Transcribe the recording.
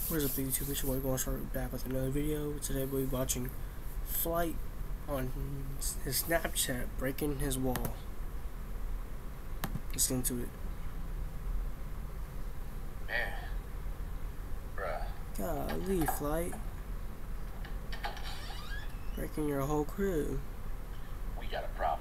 What is up, YouTube? It's your boy going to start back with another video. Today we'll be watching Flight on his Snapchat breaking his wall. Let's get into it. Man, bruh. Golly, Flight. Breaking your whole crib. We got a problem.